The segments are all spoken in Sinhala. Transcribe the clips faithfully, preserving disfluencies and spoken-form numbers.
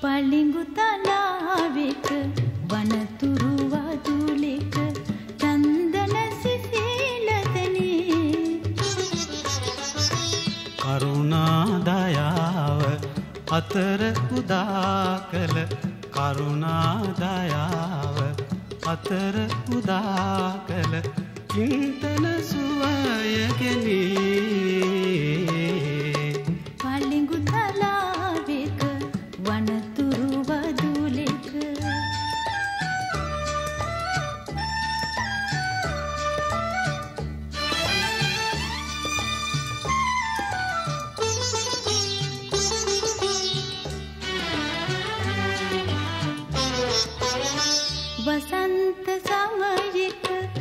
පලිඟු තලාවෙක වනතුරු වදුලෙක චන්දන සිසිලතනේ කරුණා දයාව අතර උදා කළ කරුණා දයාව අතර උදා කළ චින්තන සුවයගෙනී පලිඟු තලාවෙක වනතුරු වදුලෙක වසන්ත සමයක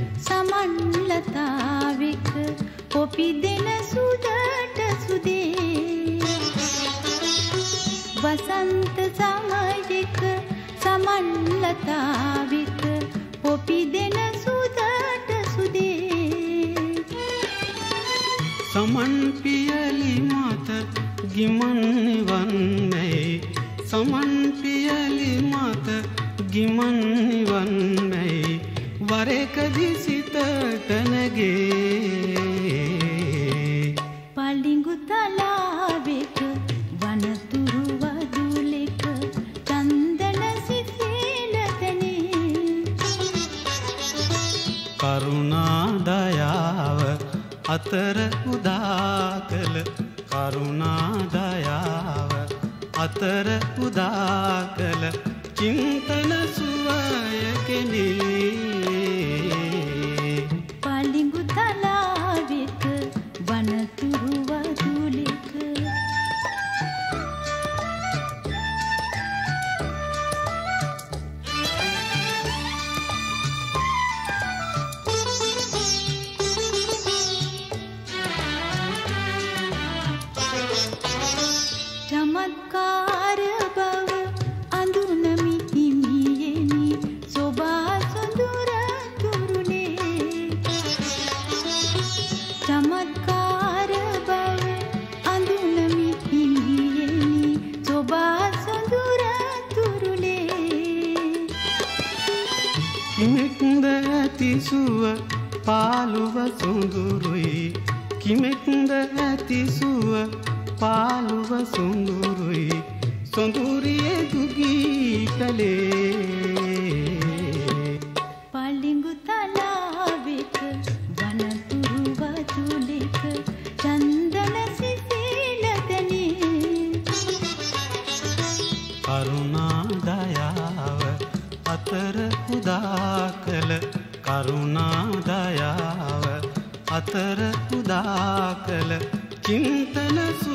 සමන්ලතාවික කොපි දෙන සුදට සුදේ වසන්ත සමයක සමන්ලතාවික කොපි දෙන සුදට සුදේ සමන් පියලි මත ගිමන් නිවන්නේ සමන් පියලි මත ගිමන් නිවන්නේ වරකදි සිතට නැගේ පලිඟු තලාවෙක වනතුරු වදුලෙක චන්දන සිසිලතනේ කරුණා දයාව අතර උදා කළ කරුණා දයාව අතර උදා කළ චින්තන සුවයගෙනී පලිඟු තලාවෙක වනතුරු වදුලෙක චමත්කාර බව අඳුනමි හිමියෙනි සොබා සොඳුර තුරුලේ චමත්කාර බව අඳුනමි හිමියෙනි සොබා සොඳුර තුරුලේ කිමෙක්ද ඇති සුව පාළුව සොඳුරුයි කිමෙක්ද ඇති සුව පාළුව සොඳුරුයි සොඳුරියේ දුගී කලේ පලිඟු තලාවෙක වනතුරු වදුලෙක චන්දන සිසිලතනේ කරුණා දයාව අතර උදා කළ කරුණා දයාව අතර උදා කළ චින්තන සු